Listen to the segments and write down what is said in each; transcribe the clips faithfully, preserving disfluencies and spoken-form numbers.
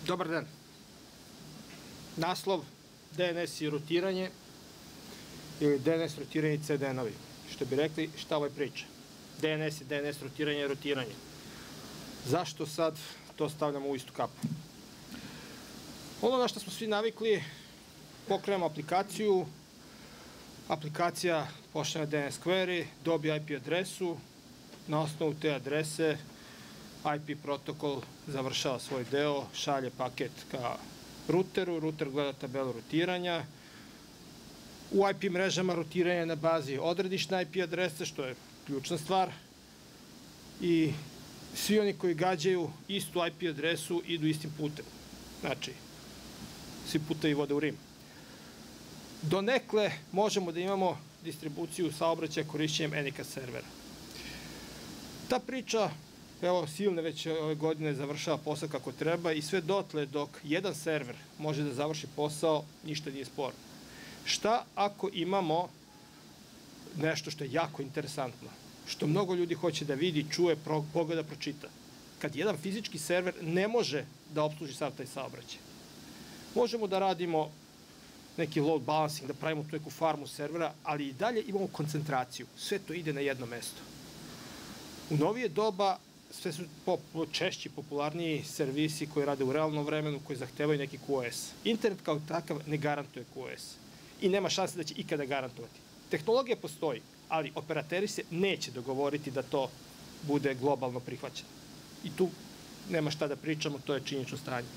Dobar dan. Naslov D N S i rotiranje ili D N S rotiranje i C D N-ovi. Što bi rekli, šta ovaj priča? D N S i D N S rotiranje i rotiranje. Zašto sad to stavljamo u istu kapu? Ono na što smo svi navikli, pokrenemo aplikaciju, aplikacija pošalje D N S query, dobije I P adresu, na osnovu te adrese I P protokol završava svoj deo, šalje paket ka ruteru, ruter gleda tabelu rotiranja. U I P mrežama rotiranje na bazi odredišne I P adrese, što je ključna stvar. I svi oni koji gađaju istu I P adresu idu istim putem. Znači, svi putevi vode u Rim. Donekle možemo da imamo distribuciju saobraćaja korišćenjem Anycast servera. Ta priča, evo, Silne već ove godine završava posao kako treba i sve dotle dok jedan server može da završi posao, ništa nije sporno. Šta ako imamo nešto što je jako interesantno, što mnogo ljudi hoće da vidi, čuje, pogleda, pročita? Kad jedan fizički server ne može da opsluži sav taj saobraćaj. Možemo da radimo neki load balancing, da pravimo tu neku farmu servera, ali i dalje imamo koncentraciju. Sve to ide na jedno mesto. U novije doba sve su češći, popularniji servisi koji rade u realnom vremenu, koji zahtevaju neki Q O S. Internet kao takav ne garantuje Q O S i nema šanse da će ikada garantovati. Tehnologija postoji, ali operateri se neće dogovoriti da to bude globalno prihvaćeno. I tu nema šta da pričamo, to je činjenično stanje.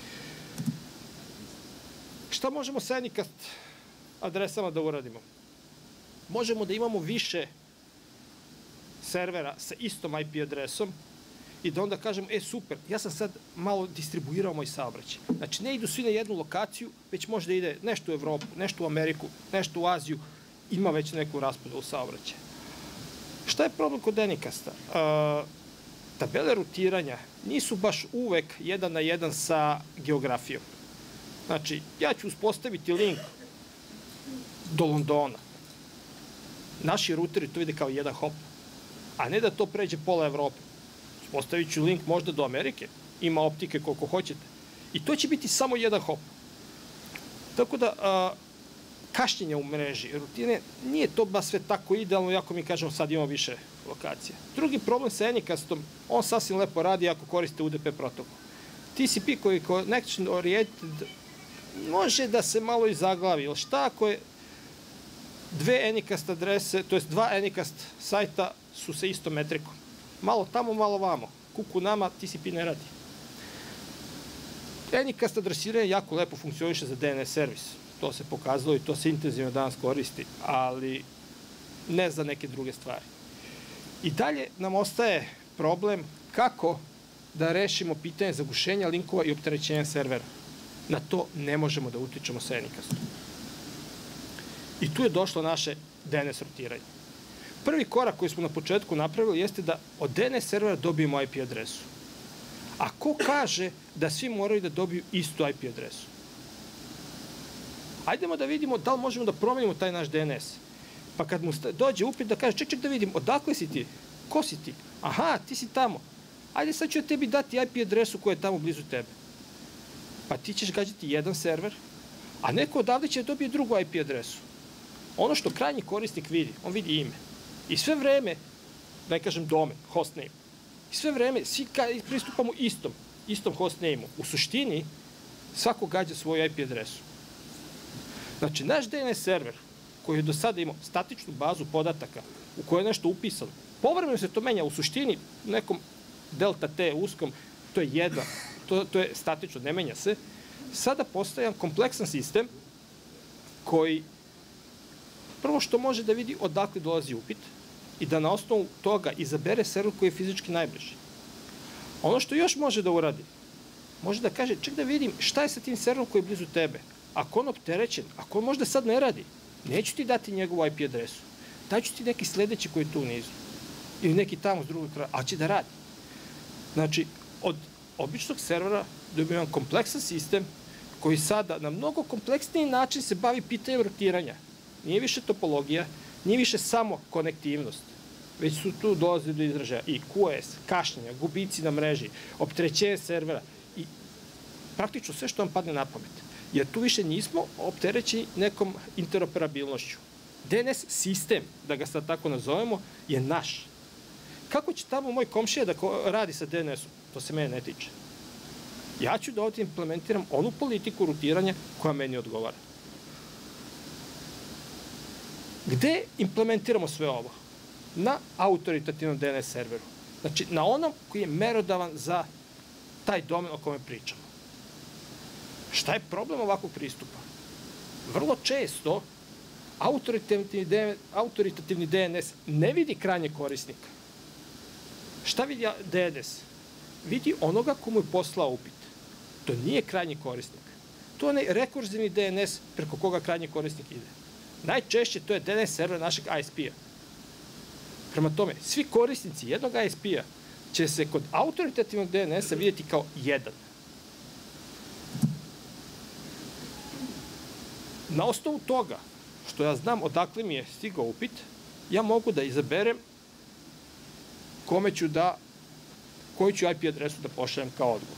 Šta možemo sa Anycast adresama da uradimo? Možemo da imamo više servera sa istom I P adresom i da onda kažemo, e super, ja sam sad malo distribuirao moj saobraćaj. Znači, ne idu svi na jednu lokaciju, već može da ide nešto u Evropu, nešto u Ameriku, nešto u Aziju, ima već neku raspodelu saobraćaja. Šta je problem kod Anycasta? Tabele rotiranja nisu baš uvek jedan na jedan sa geografijom. Znači, ja ću uspostaviti link do Londona. Naši ruteri to vide kao jedan hop, a ne da to pređe pola Evrope. Uspostavit ću link možda do Amerike, ima optike koliko hoćete. I to će biti samo jedan hop. Tako da, kašnjenja u mreži, rutine, nije to baš sve tako idealno, jako mi kažemo sad imamo više lokacija. Drugi problem sa Anycastom, on sasvim lepo radi ako koriste U D P protokol. T C P koji je connection oriented može da se malo i zaglavi, ili šta ako je dve Anycast adrese, to jest dva Anycast sajta su sa istom metrikom. Malo tamo, malo vamo. Kuku nama, T C P ne radi. Anycast adresiranje jako lepo funkcioniše za D N S servis. To se pokazalo i to se intenzivno danas koristi, ali ne za neke druge stvari. I dalje nam ostaje problem kako da rešimo pitanje zagušenja linkova i opterećenja servera. Na to ne možemo da utičemo sa Anycastom. I tu je došlo naše D N S rotiranje. Prvi korak koji smo na početku napravili jeste da od D N S servera dobijemo I P adresu. A ko kaže da svi moraju da dobiju istu I P adresu? Ajdemo da vidimo da li možemo da promenimo taj naš D N S. Pa kad mu dođe upit da kaže, ček, ček da vidim, odakle si ti? Ko si ti? Aha, ti si tamo. Ajde sad ću ja tebi dati I P adresu koja je tamo blizu tebe. Pa ti ćeš gađati jedan server, a neko odavde će da dobije drugu I P adresu. Ono što krajnji korisnik vidi, on vidi ime. I sve vreme, da ne kažem domen, hostname, i sve vreme svi pristupamo istom, istom hostname-u. U suštini, svako gađa svoju I P adresu. Znači, naš D N S server, koji je do sada imao statičnu bazu podataka, u kojoj je nešto upisano, povremeno se to menja, u suštini, u nekom delta T uskom, to je jedna, to, to je statično, ne menja se, sada postaje jedan kompleksan sistem koji prvo što može da vidi odakle dolazi upit i da na osnovu toga izabere server koji je fizički najbliži. Ono što još može da uradi, može da kaže, ček da vidim šta je sa tim serverom koji je blizu tebe. Ako on opterećen, ako on možda sad ne radi, neću ti dati njegovu I P adresu. Daću ti neki sledeći koji je tu u nizu. Ili neki tamo s drugog kraja, ali će da radi. Znači, od običnog servera dobijemo jedan kompleksan sistem koji sada na mnogo kompleksniji način se bavi pitanjem rotiranja. Nije više topologija, nije više samo konektivnost, već su tu dolazili do izražaja i Q O S, kašnjenja, gubici na mreži, opterećenje servera i praktično sve što vam padne na pamet. Jer tu više nismo opterećeni nekom interoperabilnošću. D N S sistem, da ga sad tako nazovemo, je naš. Kako će tamo moj komšija da radi sa D N S-om? To se mene ne tiče. Ja ću da ovdje implementiram onu politiku rutiranja koja meni odgovara. Gde implementiramo sve ovo? Na autoritativnom D N S serveru. Znači, na onom koji je merodavan za taj domen o kome pričamo. Šta je problem ovakvog pristupa? Vrlo često autoritativni D N S ne vidi krajnjeg korisnika. Šta vidi D N S? Vidi onoga komu je poslao upit. To nije krajnji korisnik. To je onaj rekurzivni D N S preko koga krajnji korisnik ide. Najčešće to je D N S server našeg I S P-a. Prema tome, svi korisnici jednog I S P-a će se kod autoritativnog D N S-a vidjeti kao jedan. Na osnovu toga, što ja znam odakle mi je stigao upit, ja mogu da izaberem kome ću da, koju ću I P adresu da pošaljem kao odgovor.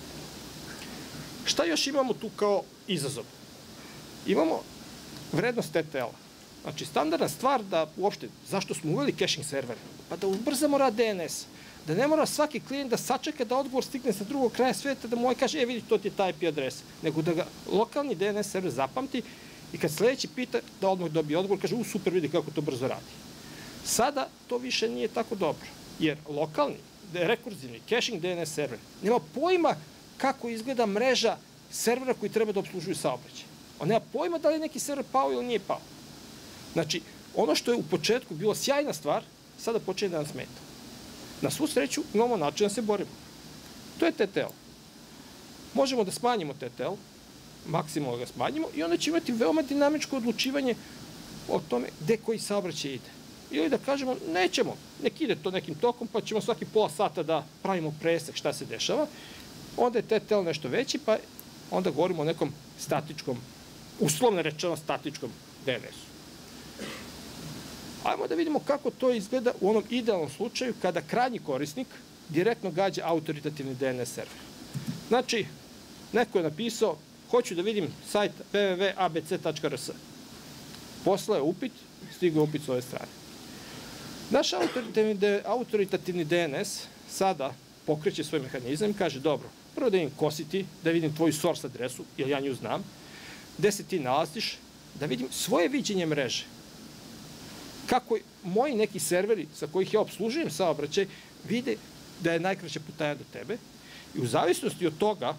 Šta još imamo tu kao izazov? Imamo vrednost T T L-a. Znači, standardna stvar da uopšte, zašto smo uveli caching server? Pa da ubrzamo rad D N S. Da ne mora svaki klijent da sačeka da odgovor stigne sa drugog kraja sveta, da mu ovaj kaže, e vidi, to ti je ta I P adresa. Nego da ga lokalni D N S server zapamti i kad sledeći pita, da odmah dobije odgovor, kaže, u, super, vidi kako to brzo radi. Sada to više nije tako dobro, jer lokalni, rekurzivni, caching D N S server nema pojma kako izgleda mreža servera koji treba da obslužuju saobraćaj. On nema pojma da li je neki server pao ili nije pao. Znači, ono što je u početku bilo sjajna stvar, sada počinje da nam smeta. Na svu sreću imamo način da se borimo. To je T T L. Možemo da smanjimo T T L, maksimalno ga smanjimo i onda će imati veoma dinamičko odlučivanje o tome gde koji saobraćaj ide. Ili da kažemo, nećemo, nek ide to nekim tokom, pa ćemo svaki pola sata da pravimo presek šta se dešava. Onda je T T L nešto veći, pa onda govorimo o nekom statičkom, uslovno rečeno statičkom D N S-u. Ajmo da vidimo kako to izgleda u onom idealnom slučaju kada krajnji korisnik direktno gađa autoritativni D N S server. Znači, neko je napisao, hoću da vidim sajt w w w tačka a b c tačka r s. Poslao je upit, stigao upit s ove strane. Naš autoritativni D N S sada pokreće svoj mehanizam i kaže, dobro, prvo da vidim ko si ti, da vidim tvoju source adresu, jer ja nju znam, gde se ti nalaziš, da vidim svoje viđenje mreže. Kako moji neki serveri sa kojih ja obslužujem saobraćaj vide da je najkraća putanja do tebe i u zavisnosti od toga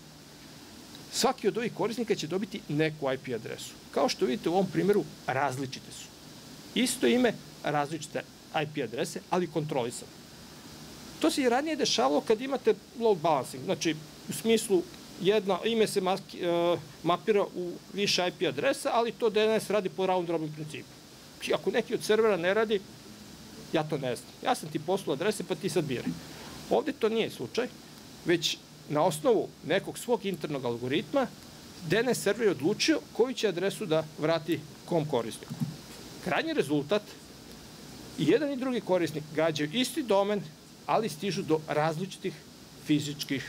svaki od ovih korisnika će dobiti neku I P adresu. Kao što vidite u ovom primjeru, različite su. Isto ime, različite I P adrese, ali kontrolisane. To se i ranije dešavalo kad imate load balancing, znači u smislu jedno ime se mapira u više I P adresa, ali to D N S radi po round robin principu. Ako neki od servera ne radi, ja to ne znam. Ja sam ti poslao adrese, pa ti sad biraj. Ovde to nije slučaj, već na osnovu nekog svog internog algoritma D N S server je odlučio koju će adresu da vrati kom korisniku. Krajnji rezultat, i jedan i drugi korisnik gađaju isti domen, ali stižu do različitih fizičkih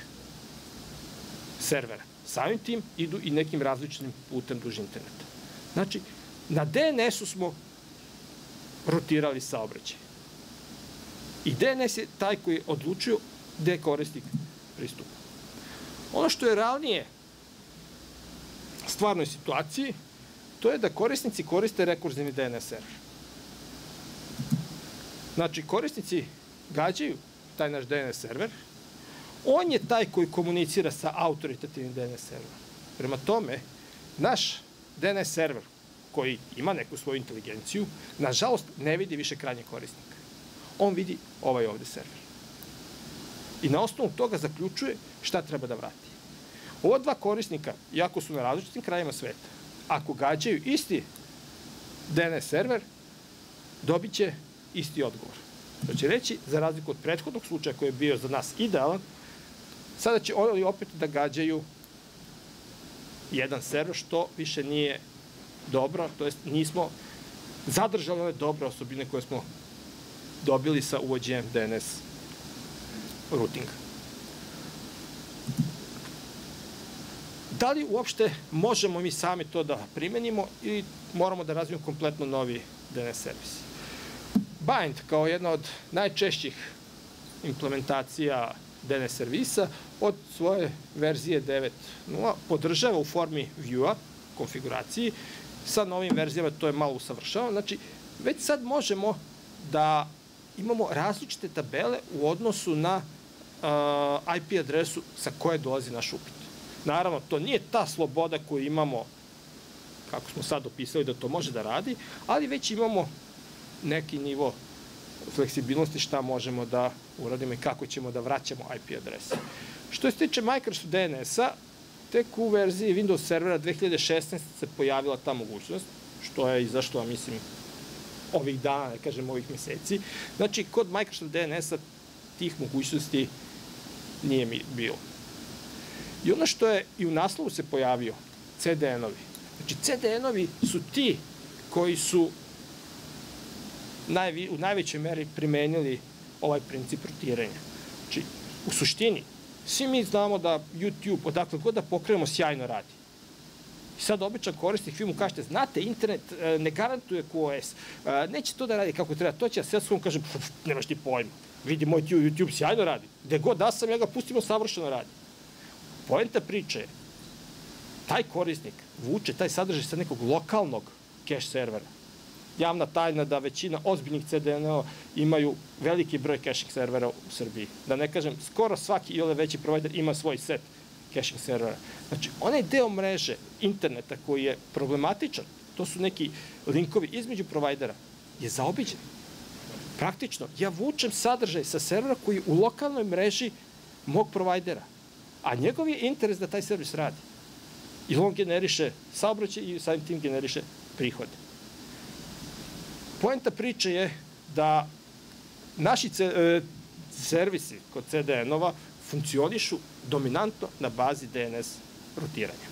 servera. Samim tim idu i nekim različitim putem duž interneta. Znači, na D N S-u smo rotirali saobraćaj. I D N S je taj koji odlučio gde korisnik pristupa. Ono što je realnije stvarnoj situaciji, to je da korisnici koriste rekurzivni D N S server. Znači, korisnici gađaju taj naš D N S server, on je taj koji komunicira sa autoritativnim D N S serverom. Prema tome, naš D N S server, koji ima neku svoju inteligenciju, nažalost ne vidi više krajnjeg korisnika. On vidi ovaj ovde server. I na osnovu toga zaključuje šta treba da vrati. Ova dva korisnika, iako su na različitim krajima sveta, ako gađaju isti D N S server, dobit će isti odgovor. To će reći, za razliku od prethodnog slučaja koji je bio za nas idealan, sada će oni opet da gađaju jedan server, što više nije dobro, to jest nismo zadržali ove dobre osobine koje smo dobili sa uvođenjem D N S routinga. Da li uopšte možemo mi sami to da primenimo ili moramo da razvijemo kompletno novi D N S servis? Bind, kao jedna od najčešćih implementacija D N S servisa, od svoje verzije devet nula podržava u formi view-a, konfiguraciji, sa novim verzijama to je malo usavršavano. Znači, već sad možemo da imamo različite tabele u odnosu na I P adresu sa koje dolazi naš upit. Naravno, to nije ta sloboda koju imamo, kako smo sad opisali da to može da radi, ali već imamo neki nivo fleksibilnosti šta možemo da uradimo i kako ćemo da vraćamo I P adrese. Što se tiče Microsoft D N S-a, tek u verziji Windows servera dve hiljade šesnaeste. se pojavila ta mogućnost, što je izašlo, mislim, ovih dana, ne kažem ovih meseci. Znači, kod Microsoft D N S-a tih mogućnosti nije mi bilo. I ono što je i u naslovu se pojavio, C D N-ovi. Znači, C D N-ovi su ti koji su u najvećoj meri primenili ovaj princip rutiranja. Znači, u suštini, svi mi znamo da YouTube, odakle god da pokrenemo, sjajno radi. I sad običan korisnik, vi mu kažete, znate, internet ne garantuje Q o S, neće to da radi kako treba, to će ja sve svom kažem, nemaš ti pojma, vidi, moj YouTube sjajno radi, gde god da sam, ja ga pustimo, savršeno radi. Poenta priče je, taj korisnik vuče taj sadržaj sa nekog lokalnog cache servera. Javna tajna da većina ozbiljnih C D N-ova imaju veliki broj caching servera u Srbiji. Da ne kažem, skoro svaki i ovaj veći provider ima svoj set caching servera. Znači, onaj deo mreže interneta koji je problematičan, to su neki linkovi između provajdera, je zaobiđen. Praktično, ja vučem sadržaj sa servera koji je u lokalnoj mreži mog provajdera, a njegov je interes da taj servis radi. I on generiše saobraćaj i samim tim generiše prihode. Poenta priče je da naši servisi kod C D N-ova funkcionišu dominantno na bazi D N S rutiranja.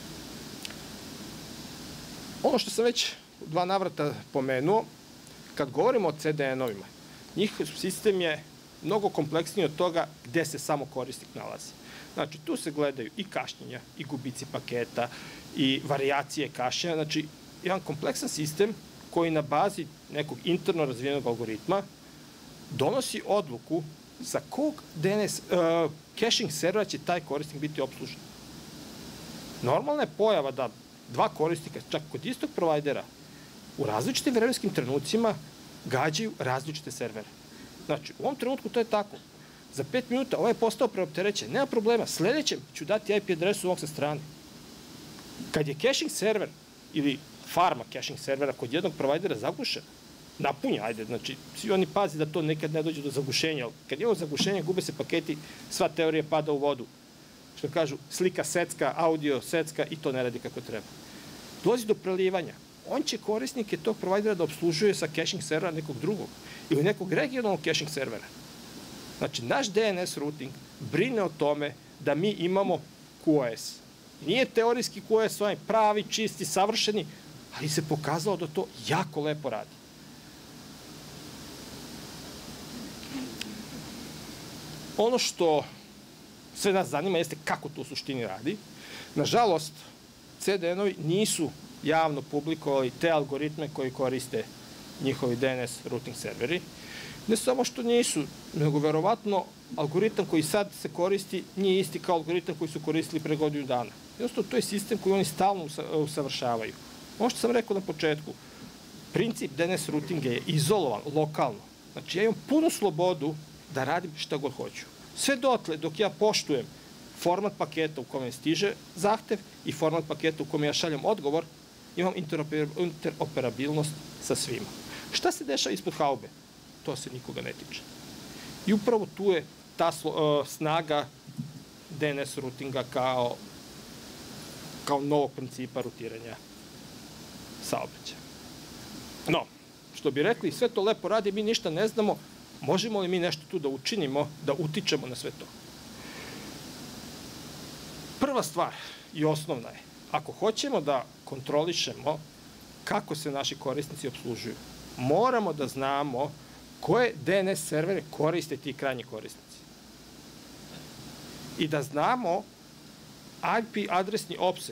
Ono što sam već u dva navrata pomenuo, kad govorimo o C D N-ovima, njihov sistem je mnogo kompleksniji od toga gde se samo korisnik nalazi. Znači, tu se gledaju i kašnjenja, i gubici paketa, i varijacije kašnjenja. Znači, jedan kompleksan sistem koji na bazi nekog interno razvijenog algoritma donosi odluku sa kog D N S uh, caching servera će taj korisnik biti obslužen. Normalna je pojava da dva korisnika, čak kod istog provajdera, u različitim vremenskim trenucima gađaju različite servere. Znači, u ovom trenutku to je tako. Za pet minuta ovaj je postao preopterećen, nema problema, sledećem ću dati I P adresu ovog sa strane. Kad je caching server ili farma caching servera kod jednog provajdera zagušena, napunja, ajde, znači, svi oni pazi da to nekad ne dođe do zagušenja, ali kad imamo zagušenje, gube se paketi, sva teorija pada u vodu. Što kažu, slika secka, audio secka i to ne radi kako treba. Dolazi do prelivanja. On će korisnike tog provajdera da obslužuje sa caching servera nekog drugog ili nekog regionalnog caching servera. Znači, naš D N S routing brine o tome da mi imamo Q O S. Nije teorijski Q O S, onaj pravi, čisti, savršeni, ali se pokazalo da to jako lepo radi. Ono što sve nas zanima jeste kako to u suštini radi. Nažalost, C D N-ovi nisu javno publikovali te algoritme koji koriste njihovi D N S routing serveri. Ne samo što nisu, nego verovatno algoritam koji sad se koristi nije isti kao algoritam koji su koristili pre godinu dana. Jednostavno, to je sistem koji oni stalno usavršavaju. Ono što sam rekao na početku, princip D N S routinga je izolovan, lokalno. Znači, ja imam punu slobodu da radim šta god hoću. Sve dotle dok ja poštujem format paketa u kome stiže zahtev i format paketa u kome ja šaljem odgovor, imam interoperabilnost sa svima. Šta se dešava ispod haube? To se nikoga ne tiče. I upravo tu je ta snaga D N S routinga kao, kao novog principa rutiranja saobraćaja. No, što bi rekli, sve to lepo radi, mi ništa ne znamo, možemo li mi nešto tu da učinimo, da utičemo na sve to? Prva stvar i osnovna je, ako hoćemo da kontrolišemo kako se naši korisnici obslužuju, moramo da znamo koje D N S servere koriste ti krajnji korisnici. I da znamo I P adresni opseg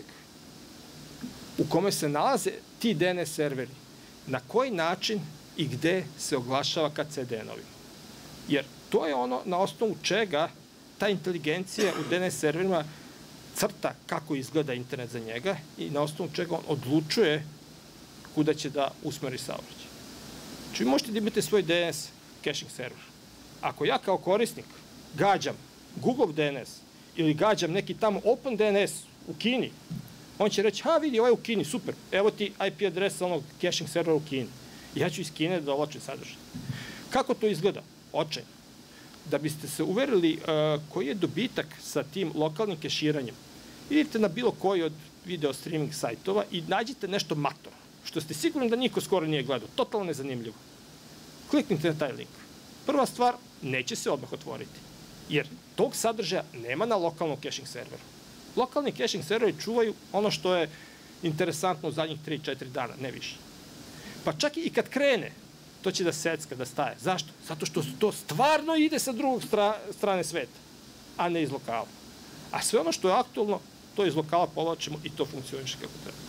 u kome se nalaze ti D N S serveri, na koji način i gde se oglašava ka C D N-ovima. Jer to je ono na osnovu čega ta inteligencija u D N S serverima crta kako izgleda internet za njega i na osnovu čega on odlučuje kuda će da usmeri saobraćaj. Znači, vi možete da imate svoj D N S caching server. Ako ja kao korisnik gađam Google D N S ili gađam neki tamo Open D N S u Kini, on će reći, ha, vidi, ovaj je u Kini, super, evo ti I P adresa onog caching servera u Kini. Ja ću iz Kine da dovlačim sadržaj. Kako to izgleda? Očajno. Da biste se uverili uh, koji je dobitak sa tim lokalnim keširanjem, idite na bilo koji od video streaming sajtova i nađite nešto mator, što ste sigurni da niko skoro nije gledao, totalno nezanimljivo. Kliknite na taj link. Prva stvar, neće se odmah otvoriti, jer tog sadržaja nema na lokalnom caching serveru. Lokalni caching serveri čuvaju ono što je interesantno u zadnjih tri četiri dana, ne više. Pa čak i kad krene, to će da secka, da staje. Zašto? Zato što to stvarno ide sa drugog strane sveta, a ne iz lokala. A sve ono što je aktualno, to iz lokala povlačimo i to funkcioniše kako treba.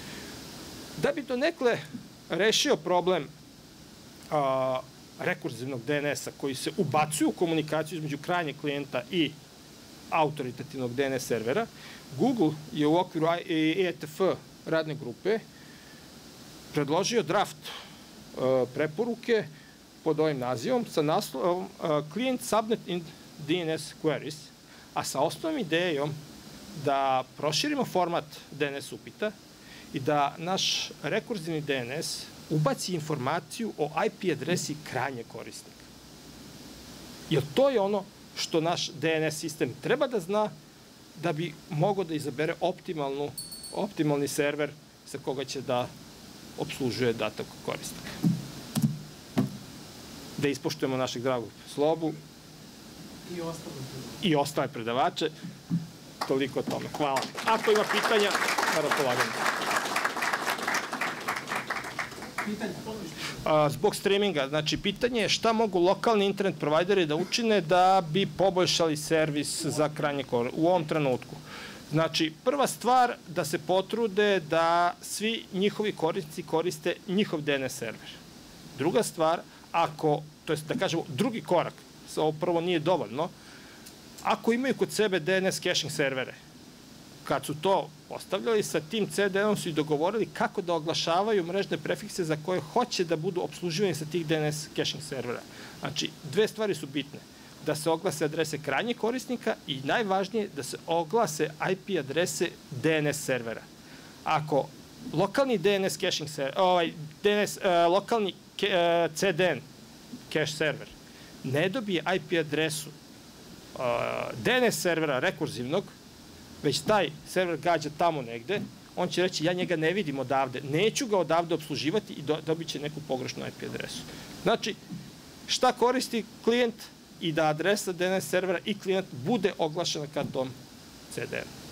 Da bi donekle rešio problem a, rekurzivnog D N S-a koji se ubacuju u komunikaciju između krajnjeg klijenta i autoritativnog D N S servera, Google je u okviru E T F radne grupe predložio draft preporuke pod ovim nazivom sa naslovom Client Subnet in D N S Queries, a sa osnovnom idejom da proširimo format D N S upita i da naš rekurzivni D N S ubaci informaciju o I P adresi krajnjeg korisnika. Jer to je ono što naš D N S sistem treba da zna da bi mogao da izabere optimalnu, optimalni server sa koga će da obslužuje datog korisnika. Da ispoštujemo našeg dragog Slobu i ostale predavače. Toliko o tome. Hvala. Ako ima pitanja, na raspolaganju. Zbog streaminga, znači pitanje je šta mogu lokalni internet provajderi da učine da bi poboljšali servis za krajnje korisnike u ovom trenutku. Znači, prva stvar da se potrude da svi njihovi korisnici koriste njihov D N S server. Druga stvar, ako, to je da kažemo drugi korak, ovo prvo nije dovoljno, ako imaju kod sebe D N S caching servere, kad su to postavljali, sa tim C D N-om su i dogovorili kako da oglašavaju mrežne prefikse za koje hoće da budu obsluživani sa tih D N S caching servera. Znači, dve stvari su bitne. Da se oglase adrese krajnjeg korisnika i najvažnije da se oglase I P adrese D N S servera. Ako lokalni D N S caching server, ovaj D N S, uh, lokalni uh, C D N cache server ne dobije I P adresu uh, D N S servera rekurzivnog, već taj server gađa tamo negde, on će reći ja njega ne vidim odavde, neću ga odavde obsluživati i do, dobit će neku pogrešnu I P adresu. Znači, šta koristi klijent i da adresa D N S servera i klijent bude oglašena ka tom C D N-u.